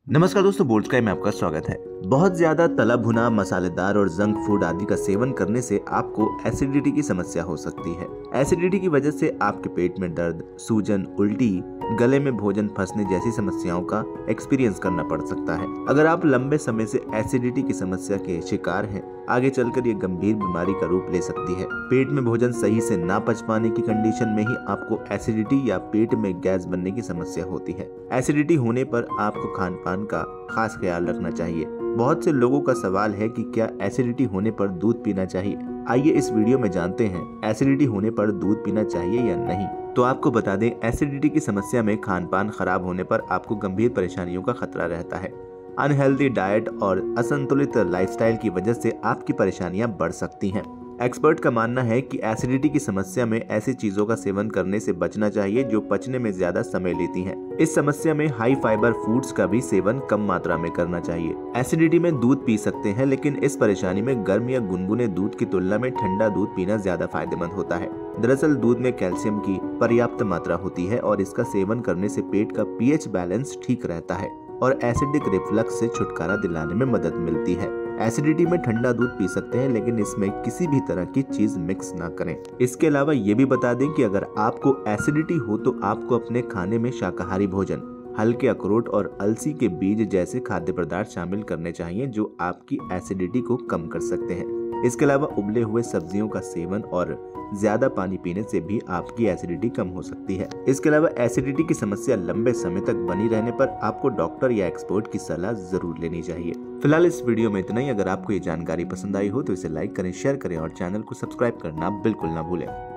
नमस्कार दोस्तों, bold sky में आपका स्वागत है। बहुत ज्यादा तला भुना, मसालेदार और जंक फूड आदि का सेवन करने से आपको एसिडिटी की समस्या हो सकती है। एसिडिटी की वजह से आपके पेट में दर्द, सूजन, उल्टी, गले में भोजन फंसने जैसी समस्याओं का एक्सपीरियंस करना पड़ सकता है। अगर आप लंबे समय से एसिडिटी की समस्या के शिकार हैं, आगे चलकर ये गंभीर बीमारी का रूप ले सकती है। पेट में भोजन सही से ना पच पाने की कंडीशन में ही आपको एसिडिटी या पेट में गैस बनने की समस्या होती है। एसिडिटी होने पर आपको खान पान का खास ख्याल रखना चाहिए। बहुत से लोगों का सवाल है कि क्या एसिडिटी होने पर दूध पीना चाहिए। आइए इस वीडियो में जानते हैं एसिडिटी होने पर दूध पीना चाहिए या नहीं। तो आपको बता दें, एसिडिटी की समस्या में खान पान खराब होने पर आपको गंभीर परेशानियों का खतरा रहता है। अनहेल्दी डाइट और असंतुलित लाइफस्टाइल की वजह से आपकी परेशानियां बढ़ सकती हैं। एक्सपर्ट का मानना है कि एसिडिटी की समस्या में ऐसी चीजों का सेवन करने से बचना चाहिए जो पचने में ज्यादा समय लेती हैं। इस समस्या में हाई फाइबर फूड्स का भी सेवन कम मात्रा में करना चाहिए। एसिडिटी में दूध पी सकते हैं, लेकिन इस परेशानी में गर्म या गुनगुने दूध की तुलना में ठंडा दूध पीना ज्यादा फायदेमंद होता है। दरअसल दूध में कैल्शियम की पर्याप्त मात्रा होती है और इसका सेवन करने से पेट का पीएच बैलेंस ठीक रहता है और एसिडिक रिफ्लक्स से छुटकारा दिलाने में मदद मिलती है। एसिडिटी में ठंडा दूध पी सकते हैं, लेकिन इसमें किसी भी तरह की चीज मिक्स ना करें। इसके अलावा ये भी बता दें कि अगर आपको एसिडिटी हो तो आपको अपने खाने में शाकाहारी भोजन, हल्के अखरोट और अलसी के बीज जैसे खाद्य पदार्थ शामिल करने चाहिए जो आपकी एसिडिटी को कम कर सकते हैं। इसके अलावा उबले हुए सब्जियों का सेवन और ज्यादा पानी पीने से भी आपकी एसिडिटी कम हो सकती है। इसके अलावा एसिडिटी की समस्या लंबे समय तक बनी रहने पर आपको डॉक्टर या एक्सपर्ट की सलाह जरूर लेनी चाहिए। फिलहाल इस वीडियो में इतना ही। अगर आपको ये जानकारी पसंद आई हो तो इसे लाइक करें, शेयर करें और चैनल को सब्सक्राइब करना बिल्कुल ना भूलें।